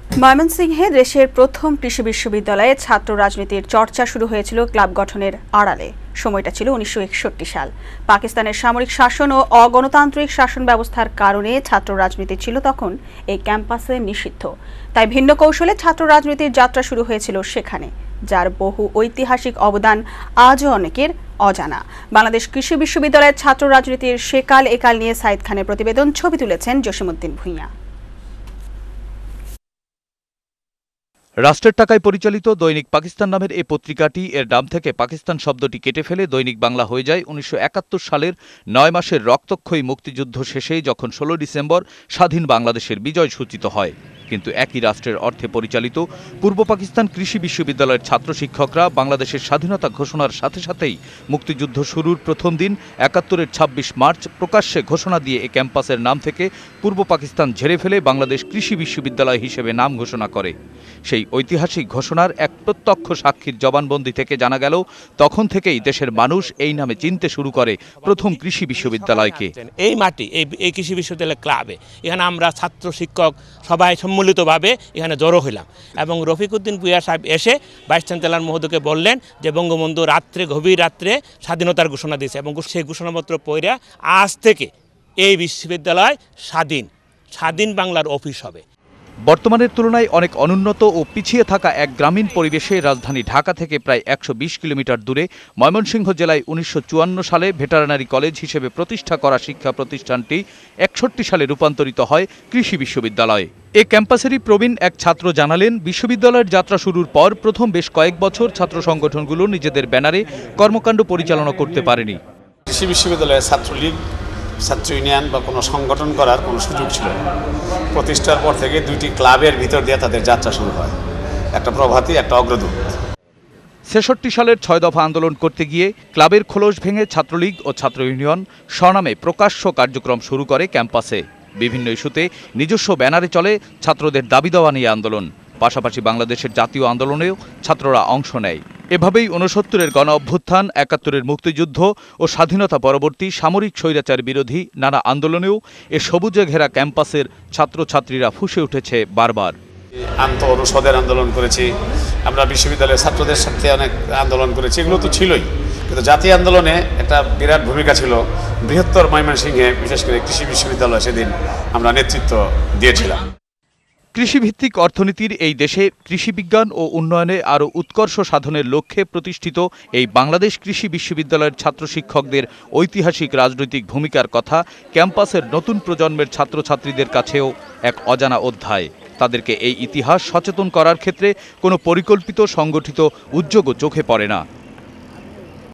ময়মনসিংহে দেশের প্রথম কৃষি বিশ্ববিদ্যালয়ে ছাত্র রাজনীতির চর্চা শুরু হয়েছিল ক্লাব গঠনের আড়ালে। সময়টা ছিল 1961 সাল। পাকিস্তানের সামরিক শাসন ও অগণতান্ত্রিক শাসন ব্যবস্থার কারণে ছাত্র রাজনীতি ছিল তখন এই ক্যাম্পাসে নিষিদ্ধ। তাই ভিন্ন কৌশলে ছাত্র রাজনীতির যাত্রা শুরু হয়েছিল সেখানে, যার বহু ঐতিহাসিক অবদান আজও অনেকের অজানা। বাংলাদেশ কৃষি বিশ্ববিদ্যালয়ের ছাত্র রাজনীতির সেকাল একাল নিয়ে সাইদ খানের প্রতিবেদন, ছবি তুলেছেন জসিমউদ্দিন ভূঁইয়া। রাষ্ট্রের টাকায় পরিচালিত দৈনিক পাকিস্তান নামের এই পত্রিকাটি এর নাম থেকে পাকিস্তান শব্দটি কেটে ফেলে দৈনিক বাংলা হয়ে যায় 1971 সালের 9 মাসের রক্তক্ষয়ী মুক্তিযুদ্ধ শেষে, যখন 16 ডিসেম্বর স্বাধীন বাংলাদেশের বিজয় সূচিত হয়। কিন্তু একই রাষ্ট্রের অর্থে পরিচালিত পূর্ব পাকিস্তান কৃষি বিশ্ববিদ্যালয়ের ছাত্র শিক্ষকরা বাংলাদেশের স্বাধীনতা ঘোষণার সাথে সাথেই মুক্তিযুদ্ধ শুরুর প্রথম দিন 71-এর 26 মার্চ প্রকাশ্যে ঘোষণা দিয়ে এ ক্যাম্পাসের নাম থেকে পূর্ব পাকিস্তান ঝেড়ে ফেলে বাংলাদেশ কৃষি বিশ্ববিদ্যালয় হিসেবে নাম ঘোষণা করে। সেই ঐতিহাসিক ঘোষণার এক প্রত্যক্ষ সাক্ষীর জবানবন্দি থেকে জানা গেল, তখন থেকেই দেশের মানুষ এই নামে চিনতে শুরু করে প্রথম কৃষি বিশ্ববিদ্যালয়কে। এই মাটি, এই কৃষি বিশ্ববিদ্যালয় ক্লাবে এখানে আমরা ছাত্র শিক্ষক সবাই সম্মিলিতভাবে এখানে জড়ো হইলাম এবং রফিকুদ্দিন ভূঁইয়া সাহেব এসে ভাইস চ্যান্সেলর মহোদয়কে বললেন যে বঙ্গবন্ধু গভীর রাত্রে স্বাধীনতার ঘোষণা দিয়েছে এবং সেই ঘোষণাপত্র পড়ে আজ থেকে এই বিশ্ববিদ্যালয় স্বাধীন বাংলার অফিস হবে। বর্তমানের তুলনায় অনেক অনুন্নত ও পিছিয়ে থাকা এক গ্রামীণ পরিবেশে রাজধানী ঢাকা থেকে প্রায় 120 কিলোমিটার দূরে ময়মনসিংহ জেলায় 1954 সালে ভেটারিনারি কলেজ হিসেবে প্রতিষ্ঠা করা শিক্ষা প্রতিষ্ঠানটি 61 সালে রূপান্তরিত হয় কৃষি বিশ্ববিদ্যালয়ে। এ ক্যাম্পাসেরই প্রবীণ এক ছাত্র জানালেন, বিশ্ববিদ্যালয়ের যাত্রা শুরুর পর প্রথম বেশ কয়েক বছর ছাত্র সংগঠনগুলো নিজেদের ব্যানারে কর্মকাণ্ড পরিচালনা করতে পারেনি। কৃষি বিশ্ববিদ্যালয়ে ছাত্রলীগ, ছাত্র ইউনিয়ন বা কোনো সংগঠন করার কোনো সুযোগ ছিল না। প্রতিষ্ঠার পর থেকে দুইটি ক্লাবের ভিতর দিয়ে তাদের যাত্রা শুরু হয়, একটা প্রভাতী, একটা অগ্রদূত। 66 সালের 6 দফা আন্দোলন করতে গিয়ে ক্লাবের খোলস ভেঙে ছাত্রলীগ ও ছাত্র ইউনিয়ন স্বনামে প্রকাশ্য কার্যক্রম শুরু করে ক্যাম্পাসে। বিভিন্ন ইস্যুতে নিজস্ব ব্যানারে চলে ছাত্রদের দাবি দেওয়া নিয়ে আন্দোলন। পাশাপাশি বাংলাদেশের জাতীয় আন্দোলনেও ছাত্ররা অংশ নেয়। এভাবেই 69-এর গণ অভ্যুত্থান, 71-এর মুক্তিযুদ্ধ ও স্বাধীনতা পরবর্তী সামরিক স্বৈরাচার বিরোধী নানা আন্দোলনেও এ সবুজে ঘেরা ক্যাম্পাসের ছাত্রছাত্রীরা ফুঁসে উঠেছে বারবার। অনুষদের আন্দোলন করেছি আমরা, বিশ্ববিদ্যালয়ের ছাত্রদের সাথে অনেক আন্দোলন করেছি, এগুলো তো ছিলই, কিন্তু জাতীয় আন্দোলনে একটা বিরাট ভূমিকা ছিল। বৃহত্তর ময়মনসিংহে বিশেষ করে কৃষি বিশ্ববিদ্যালয় সেদিন আমরা নেতৃত্ব দিয়েছিলাম। কৃষিভিত্তিক অর্থনীতির এই দেশে কৃষিবিজ্ঞান ও উন্নয়নে আরও উৎকর্ষ সাধনের লক্ষ্যে প্রতিষ্ঠিত এই বাংলাদেশ কৃষি বিশ্ববিদ্যালয়ের ছাত্র শিক্ষকদের ঐতিহাসিক রাজনৈতিক ভূমিকার কথা ক্যাম্পাসের নতুন প্রজন্মের ছাত্রছাত্রীদের কাছেও এক অজানা অধ্যায়। তাদেরকে এই ইতিহাস সচেতন করার ক্ষেত্রে কোনো পরিকল্পিত সংগঠিত উদ্যোগও চোখে পড়ে না।